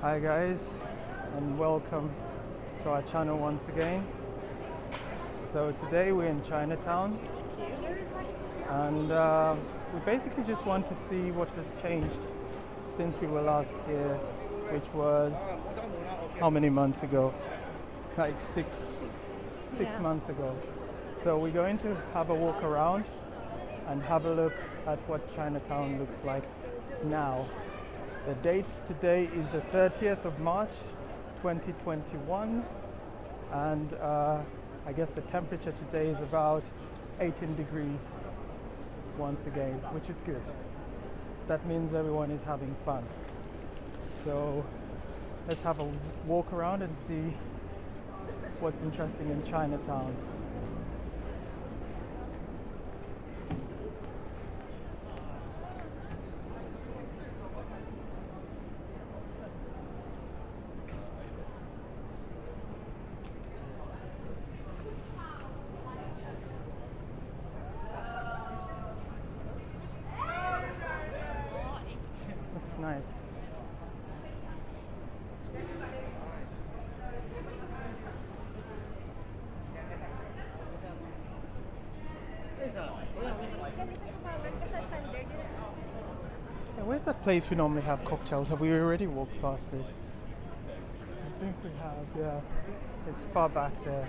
Hi guys, and welcome to our channel once again. So today we're in Chinatown, and we basically just want to see what has changed since we were last here, which was how many months ago? Like six months ago. So we're going to have a walk around and have a look at what Chinatown looks like now. The date today is the 30th of March 2021, and I guess the temperature today is about 18 degrees once again, which is good. That means everyone is having fun. So let's have a walk around and see what's interesting in Chinatown. Looks nice. Yeah, where's that place we normally have cocktails? Have we already walked past it? I think we have, yeah. It's far back there.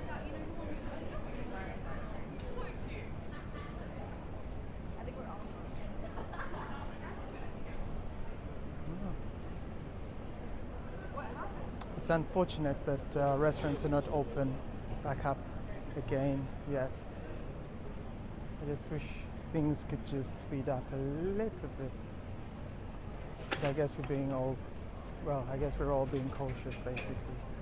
It's unfortunate that restaurants are not open back up again yet. I just wish things could just speed up a little bit. But I guess we're all being cautious basically.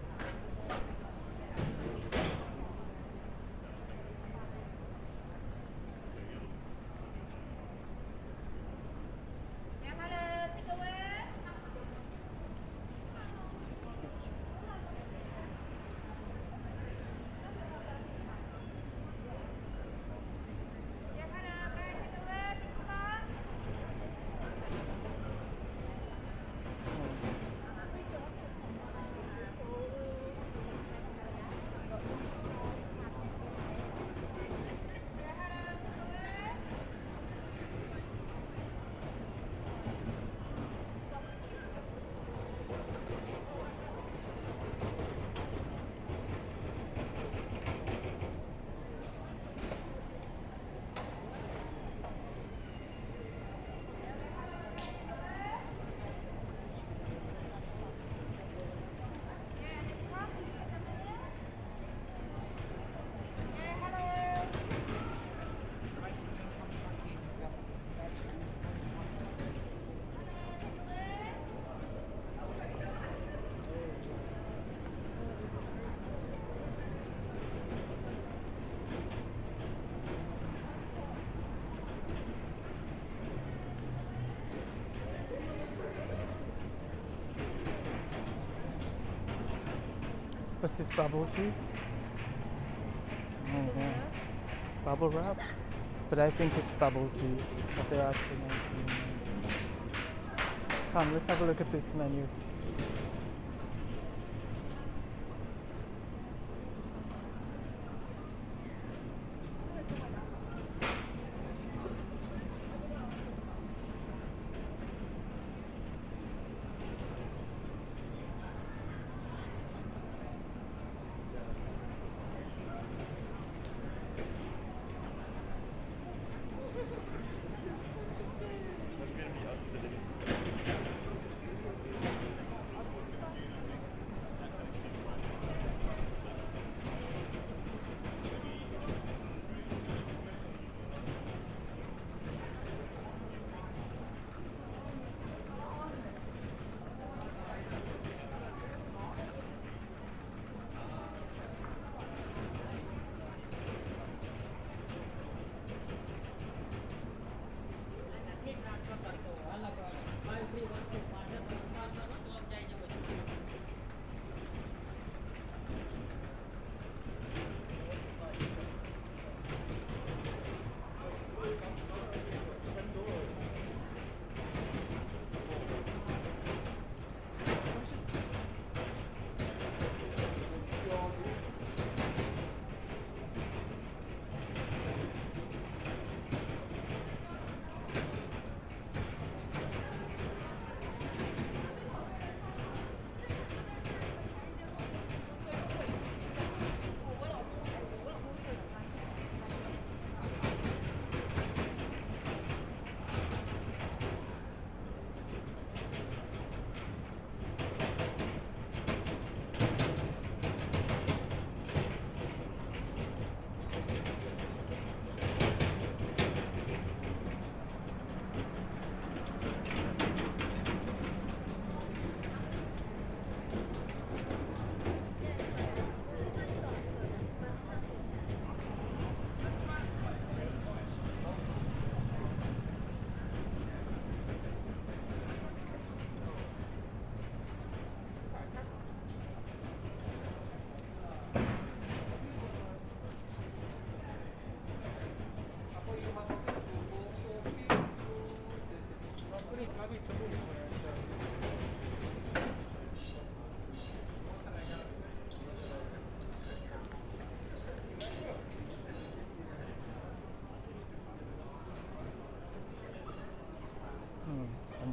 What's this, bubble tea? Oh, yeah. Bubble wrap? But I think it's bubble tea that they're actually making. Come, let's have a look at this menu.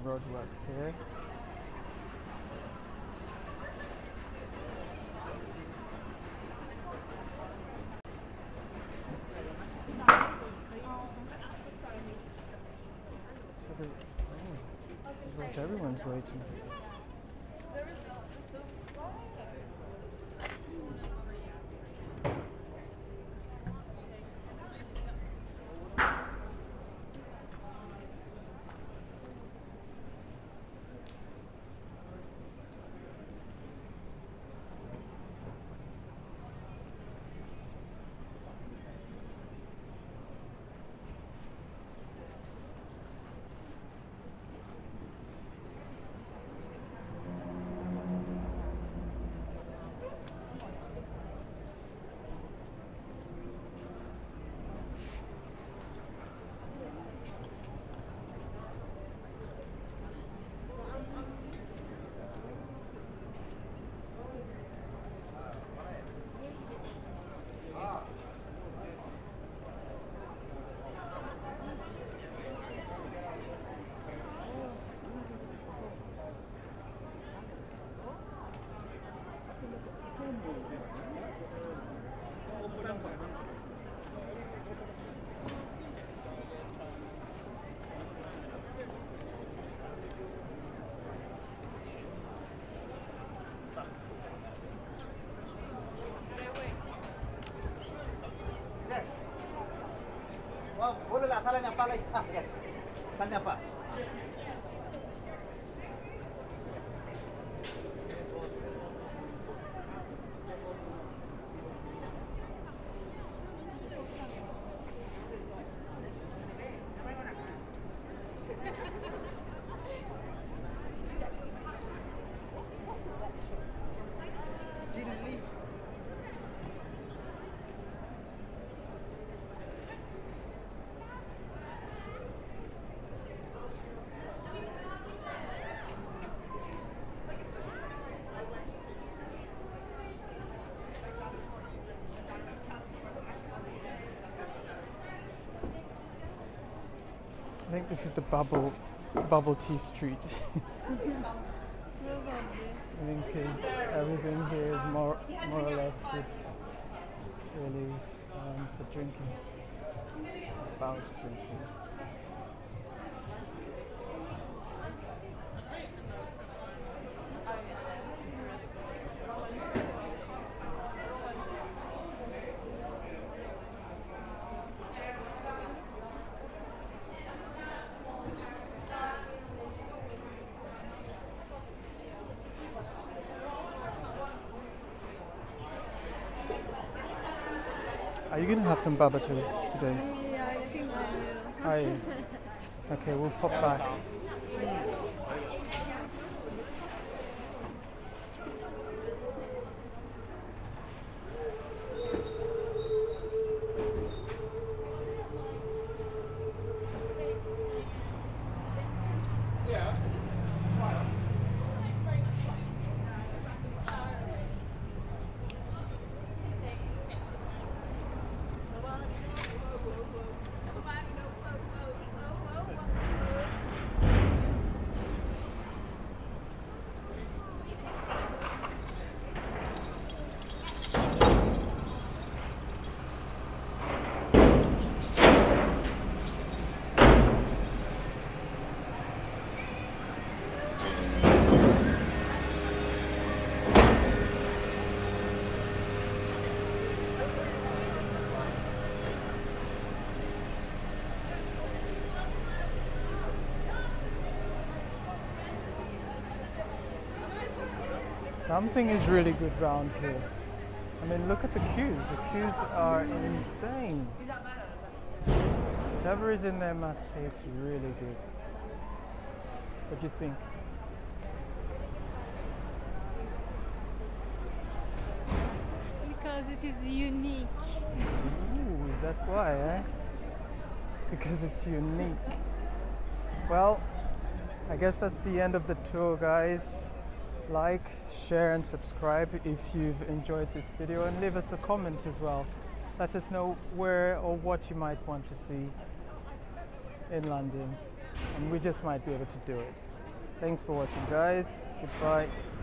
roadworks here. So this is what everyone's waiting for. Boleh lah, salahnya apa lagi? Ya. Salahnya apa? Chili. I think this is the bubble tea street. I think everything here is more or less just really for drinking, about drinking. Are you going to have some baba today? Yeah, I think I will. Are you? Okay, we'll pop back. Something is really good round here. I mean, look at the queues. The queues are insane. Whatever is in there must taste really good. What do you think? Because it is unique. Ooh, that's why, eh? It's because it's unique. Well, I guess that's the end of the tour, guys. Like, share and subscribe if you've enjoyed this video, and leave us a comment as well. Let us know where or what you might want to see in London, and we just might be able to do it. Thanks for watching, guys. Goodbye.